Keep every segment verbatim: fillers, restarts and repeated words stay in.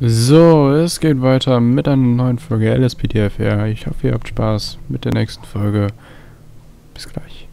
So, es geht weiter mit einer neuen Folge L S P D F R. Ich hoffe, ihr habt Spaß mit der nächsten Folge. Bis gleich.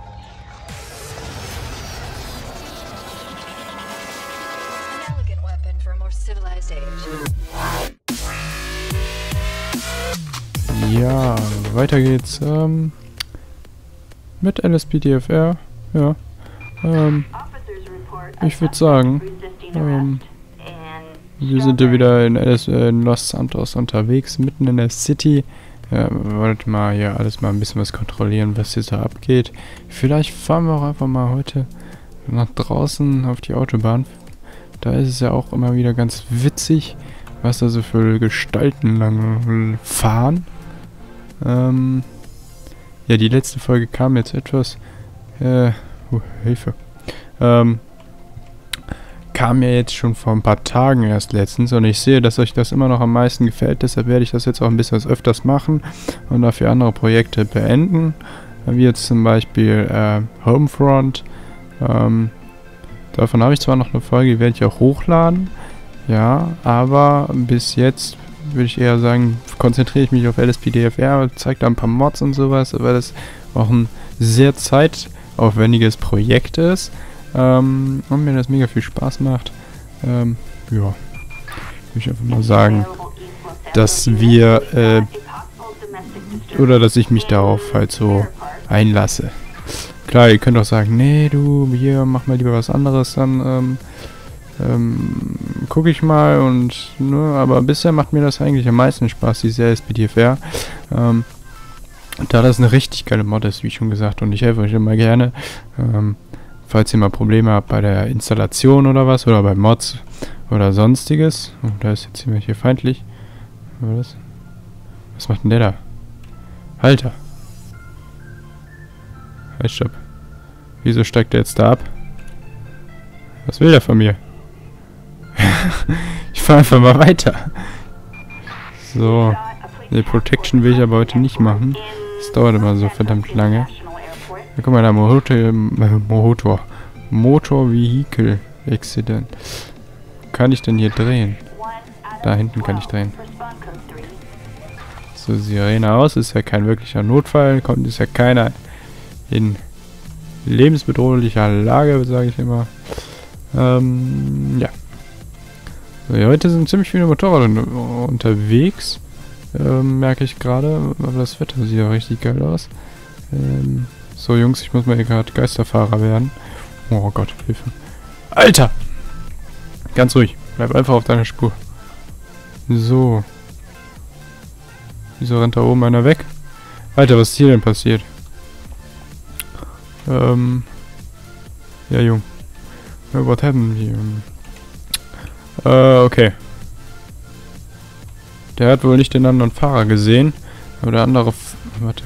Ja, weiter geht's ähm, mit L S P D F R. Ja, ähm, ich würde sagen, ähm, wir sind ja wieder in, L S, äh, in Los Santos unterwegs, mitten in der City. Ja, wir wollten mal hier alles mal ein bisschen was kontrollieren, was hier so abgeht. Vielleicht fahren wir auch einfach mal heute nach draußen auf die Autobahn. Da ist es ja auch immer wieder ganz witzig, was da so für Gestalten lang fahren. Ähm, ja, die letzte Folge kam jetzt etwas, äh, uh, Hilfe, ähm, kam ja jetzt schon vor ein paar Tagen erst letztens und ich sehe, dass euch das immer noch am meisten gefällt, deshalb werde ich das jetzt auch ein bisschen öfters machen und dafür andere Projekte beenden, wie jetzt zum Beispiel äh, Homefront. Ähm, davon habe ich zwar noch eine Folge, die werde ich auch hochladen, ja, aber bis jetzt würde ich eher sagen, konzentriere ich mich auf L S P D F R, zeige da ein paar Mods und sowas, weil das auch ein sehr zeitaufwendiges Projekt ist. Ähm, und mir das mega viel Spaß macht. Ähm, ja, würde ich einfach mal sagen, dass wir, äh, oder dass ich mich darauf halt so einlasse. Klar, ihr könnt auch sagen, nee, du, hier, mach mal lieber was anderes, dann, ähm, ähm, gucke ich mal und, ne, aber bisher macht mir das eigentlich am meisten Spaß, diese L S P D F R. Ähm, da das eine richtig geile Mod ist, wie schon gesagt, und ich helfe euch immer gerne, ähm, falls ihr mal Probleme habt bei der Installation oder was, oder bei Mods oder sonstiges. Oh, da ist jetzt jemand hier feindlich. Was? Was macht denn der da? Halter! Halt, stopp. Wieso steigt der jetzt da ab? Was will der von mir? Ich fahre einfach mal weiter. So. Die Protection will ich aber heute nicht machen. Das dauert immer so verdammt lange. Ja, guck mal da, Motor, äh, Motor, Motor Vehicle Accident. Kann ich denn hier drehen? Da hinten kann ich drehen. So, Sirene aus, ist ja kein wirklicher Notfall, kommt, ist ja keiner in lebensbedrohlicher Lage, sage ich immer. Ähm, ja. So, ja, heute sind ziemlich viele Motorräder un unterwegs, ähm, merke ich gerade, aber das Wetter sieht ja richtig geil aus. Ähm, So, Jungs, ich muss mal hier gerade Geisterfahrer werden. Oh Gott, Hilfe. Alter! Ganz ruhig. Bleib einfach auf deiner Spur. So. Wieso rennt da oben einer weg? Alter, was ist hier denn passiert? Ähm. Ja, Jung. What happened here? Äh, okay. Der hat wohl nicht den anderen Fahrer gesehen. Aber der andere... F Warte.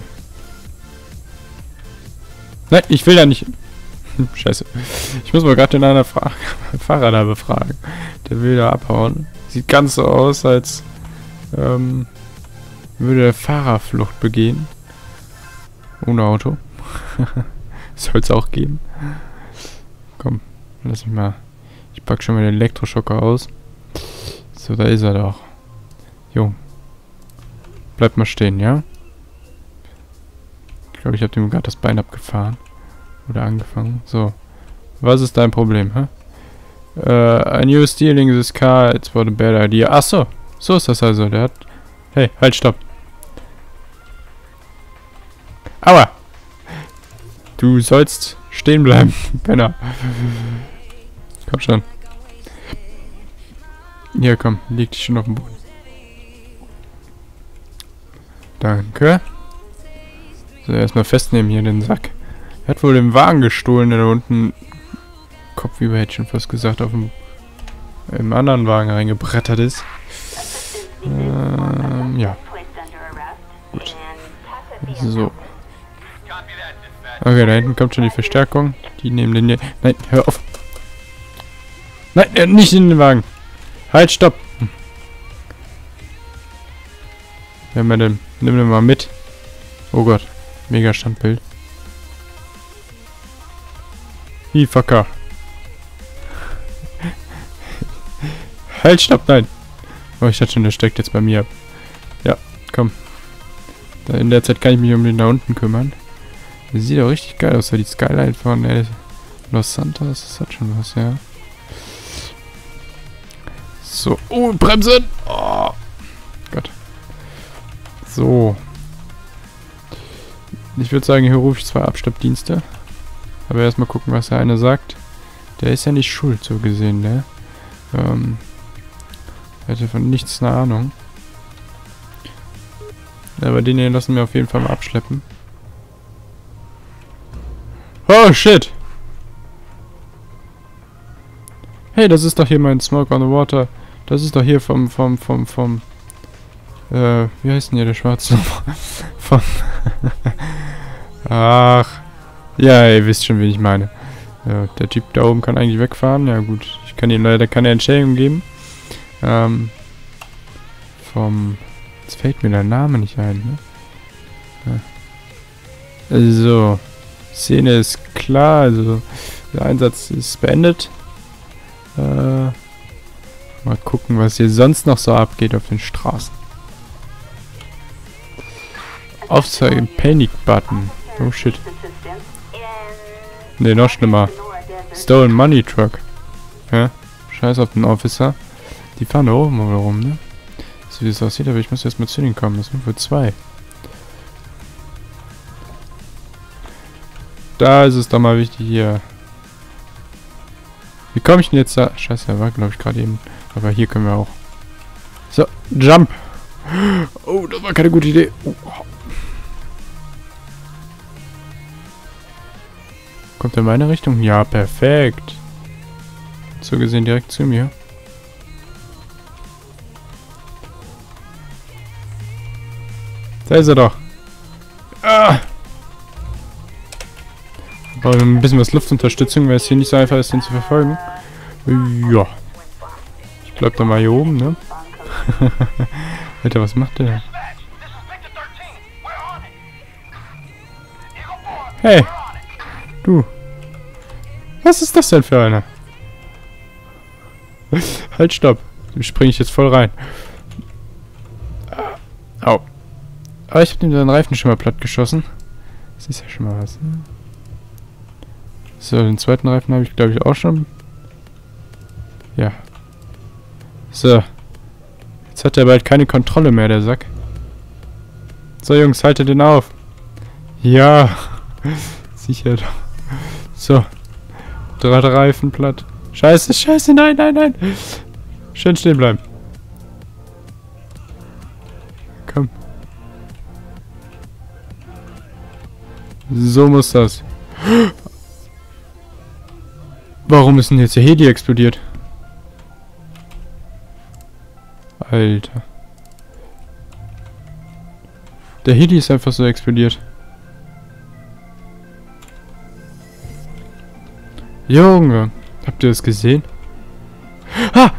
Nein, ich will da nicht... Scheiße. Ich muss mal gerade den anderen Fra Fahrer da befragen. Der will da abhauen. Sieht ganz so aus, als ähm, würde der Fahrerflucht begehen. Ohne Auto. Soll es auch geben. Komm, lass mich mal... Ich pack schon mal den Elektroschocker aus. So, da ist er doch. Jo. Bleib mal stehen, ja? Ich glaube, ich habe dem gerade das Bein abgefahren. Oder angefangen. So. Was ist dein Problem, hä? Uh, I knew stealing this car, it's for the bad idea. Ach so. So ist das also. Der hat... Hey, halt, stopp. Aua! Du sollst stehen bleiben, Penner. Komm schon. Hier, komm. Leg dich schon auf dem Boden. Danke. So, erstmal festnehmen hier den Sack. Er hat wohl den Wagen gestohlen, der da unten, Kopfüber hätte ich schon fast gesagt, auf dem im anderen Wagen reingebrettert ist. Ähm, ja. Gut. So. Okay, da hinten kommt schon die Verstärkung. Die nehmen den hier. Nein, hör auf. Nein, äh, nicht in den Wagen. Halt, stopp. Hm. Wer haben wir denn? Nimm den mal mit. Oh Gott. Mega Standbild. Hi, fucker. Halt, stopp, nein. Oh, ich dachte schon, der steckt jetzt bei mir ab. Ja, komm. Da in der Zeit kann ich mich um den da unten kümmern. Der sieht auch richtig geil aus, die Skyline von äh, Los Santos. Das hat schon was, ja. So. Oh, Bremsen! Oh. Gott. So. Ich würde sagen, hier rufe ich zwei Abschleppdienste. Aber erstmal gucken, was der eine sagt. Der ist ja nicht schuld, so gesehen, ne? Ähm. Er hatte von nichts eine Ahnung. Aber den hier lassen wir auf jeden Fall mal abschleppen. Oh, shit! Hey, das ist doch hier mein Smoke on the Water. Das ist doch hier vom, vom, vom, vom... Äh, wie heißt denn hier der Schwarze? Vom... Ach. Ja, ihr wisst schon, wen ich meine. Ja, der Typ da oben kann eigentlich wegfahren. Ja gut, ich kann ihm leider keine Entschädigung geben. Ähm... Vom... Jetzt fällt mir der Name nicht ein, ne? Ja. Also... Szene ist klar, also... Der Einsatz ist beendet. Äh... Mal gucken, was hier sonst noch so abgeht auf den Straßen. Aufzeigen, Panic-Button. Oh shit. Ne, noch schlimmer. Stolen Money Truck. Ja, scheiß auf den Officer. Die fahren da oben oder rum, ne? So wie es aussieht, aber ich muss erst mal zu denen kommen. Das sind wohl zwei. Da ist es doch mal wichtig hier. Wie komme ich denn jetzt da? Scheiße, er war glaube ich gerade eben. Aber hier können wir auch. So, Jump! Oh, das war keine gute Idee. Oh. Kommt er in meine Richtung? Ja, perfekt. So gesehen direkt zu mir. Da ist er doch. Ah! Aber ein bisschen was Luftunterstützung, weil es hier nicht so einfach ist, den zu verfolgen. Ja. Ich bleib da mal hier oben, ne? Alter, was macht der? Hey! Du! Was ist das denn für einer? Halt, stopp! Dem springe ich jetzt voll rein. Au. Aber ich hab ihm seinen Reifen schon mal platt geschossen. Das ist ja schon mal was, ne? So, den zweiten Reifen habe ich glaube ich auch schon. Ja. So. Jetzt hat er bald keine Kontrolle mehr, der Sack. So, Jungs, haltet den auf. Ja. Sicher doch. So. Drei Reifen platt. Scheiße, scheiße, nein, nein, nein. Schön stehen bleiben. Komm. So muss das. Warum ist denn jetzt der Heli explodiert? Alter. Der Heli ist einfach so explodiert. Junge. Habt ihr das gesehen? Ha!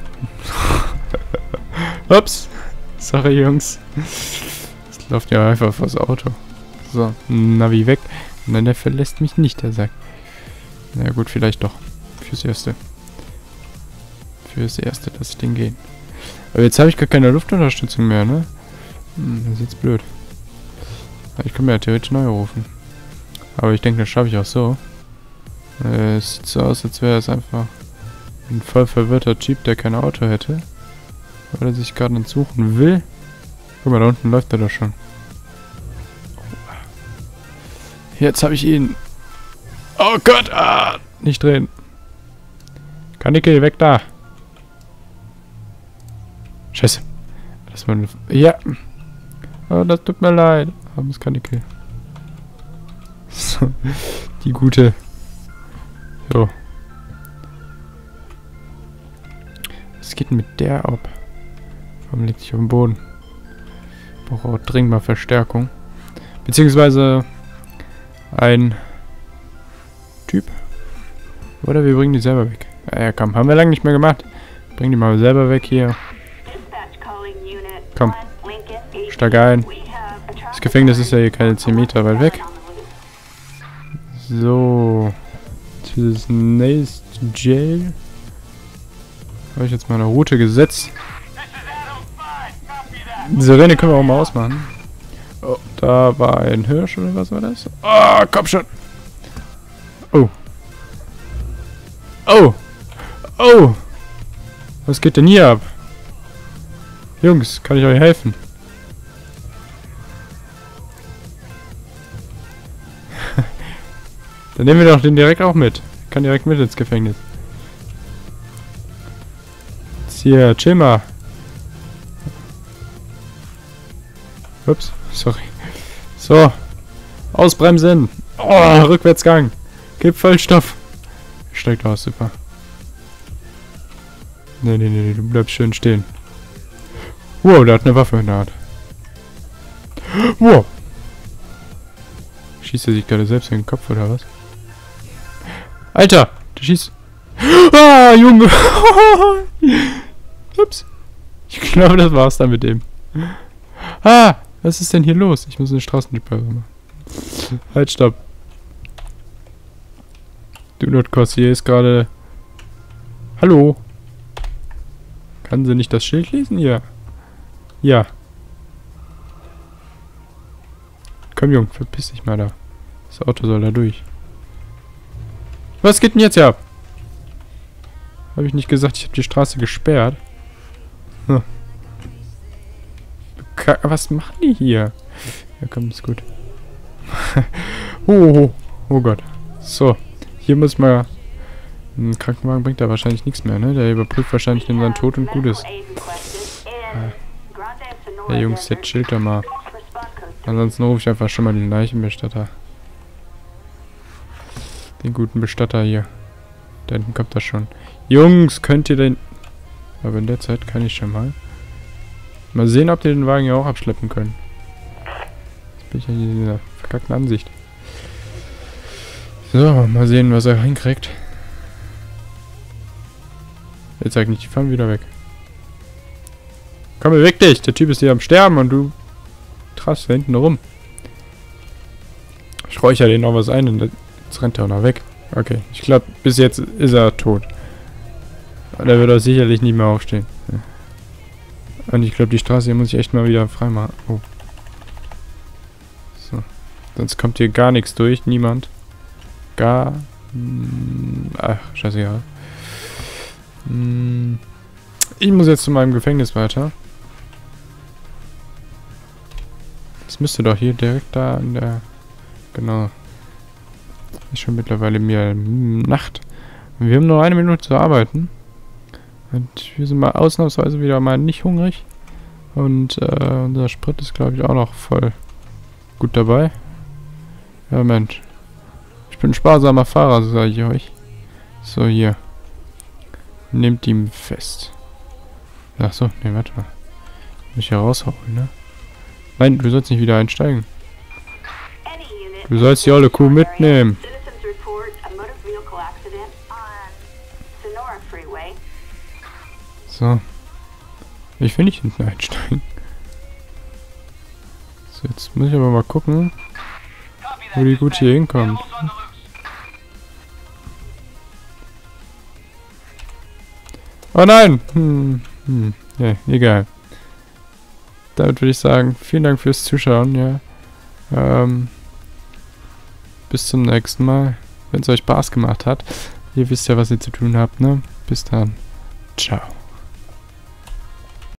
Ups. Sorry, Jungs. Das läuft ja einfach vors Auto. So, Navi weg. Nein, der verlässt mich nicht, der Sack. Na ja, gut, vielleicht doch. Fürs Erste. Fürs Erste, lass ich den gehen. Aber jetzt habe ich gar keine Luftunterstützung mehr, ne? Hm, das ist jetzt blöd. Aber ich kann mir ja theoretisch neu rufen. Aber ich denke, das schaffe ich auch so. Äh, es sieht so aus, als wäre es einfach ein voll verwirrter Jeep, der kein Auto hätte. Weil er sich gerade einen suchen will. Guck mal, da unten läuft er doch schon. Jetzt habe ich ihn. Oh Gott, ah, nicht drehen. Kanickel, weg da. Scheiße. Das war eine... Ja. Oh, das tut mir leid. Armes Kanickel. So. Die gute. So. Was geht denn mit der ab? Warum liegt sich auf dem Boden? Ich brauche auch dringend mal Verstärkung. Beziehungsweise ein Typ. Oder wir bringen die selber weg. Ja, ja, komm. Haben wir lange nicht mehr gemacht. Bring die mal selber weg hier. Komm. Steig ein. Das Gefängnis ist ja hier keine zehn Meter weit weg. So. To this nächste Jail. Habe ich jetzt mal eine Route gesetzt. Die Sirene können wir auch mal ausmachen. Oh, da war ein Hirsch oder was war das? Oh, komm schon. Oh. Oh. Oh. Was geht denn hier ab? Jungs, kann ich euch helfen? Dann nehmen wir doch den direkt auch mit. Kann direkt mit ins Gefängnis. Jetzt hier, chill mal. Ups, sorry. So. Ausbremsen. Oh, Rückwärtsgang. Gib Vollstoff. Steigt aus, super. Nee, nee, nee, du bleibst schön stehen. Wow, der hat eine Waffe in der Hand. Wow. Schießt er sich gerade selbst in den Kopf oder was? Alter, der schießt. Ah, Junge. Ups. Ich glaube, das war's dann mit dem. Ah, was ist denn hier los? Ich muss eine Straßensperre machen. Halt, stopp. Do not cross. Hier ist gerade... Hallo. Kann sie nicht das Schild lesen? Ja. Ja. Komm, Junge, verpiss dich mal da. Das Auto soll da durch. Was geht denn jetzt ab? Habe ich nicht gesagt, ich habe die Straße gesperrt? Hm. Was machen die hier? Ja, komm, ist gut. oh, oh, oh Gott. So, hier muss man... Ein Krankenwagen bringt da wahrscheinlich nichts mehr, ne? Der überprüft wahrscheinlich den seinen Tod und gut ist. Ja, Jungs, jetzt chillt doch mal. Ansonsten rufe ich einfach schon mal den Leichenbestatter. Den guten Bestatter hier. Da hinten kommt das schon. Jungs, könnt ihr denn... Aber in der Zeit kann ich schon mal... Mal sehen, ob die den Wagen ja auch abschleppen können. Jetzt bin ich ja hier in dieser verkackten Ansicht. So, mal sehen, was er hinkriegt. Jetzt sag nicht, die fahren wieder weg. Komm, beweg dich! Der Typ ist hier am Sterben und du traust da hinten rum. Ich räuchere den noch was ein und jetzt rennt er auch noch weg. Okay, ich glaube, bis jetzt ist er tot. Und er wird auch sicherlich nicht mehr aufstehen. Ja. Und ich glaube, die Straße hier muss ich echt mal wieder freimachen. Oh. So. Sonst kommt hier gar nichts durch. Niemand. Gar... Mh, ach, scheißegal. Mh, ich muss jetzt zu meinem Gefängnis weiter. Das müsste doch hier direkt da an der... Genau. Ist schon mittlerweile mir Nacht. Wir haben nur eine Minute zu arbeiten. Und wir sind mal ausnahmsweise wieder mal nicht hungrig. Und äh, unser Sprit ist, glaube ich, auch noch voll gut dabei. Ja, Mensch. Ich bin ein sparsamer Fahrer, so sage ich euch. So, hier. Nehmt ihn fest. Ach so, ne, warte mal. Muss ich hier raushauen, ne? Nein, du sollst nicht wieder einsteigen. Du sollst die olle Kuh mitnehmen. So. Ich will nicht hinten einsteigen. So, jetzt muss ich aber mal gucken, wo die gut hier hinkommt. Oh nein! Hm, hm, ja, egal. Damit würde ich sagen, vielen Dank fürs Zuschauen, ja. Ähm, bis zum nächsten Mal. Wenn es euch Spaß gemacht hat. Ihr wisst ja, was ihr zu tun habt, ne? Bis dann. Ciao.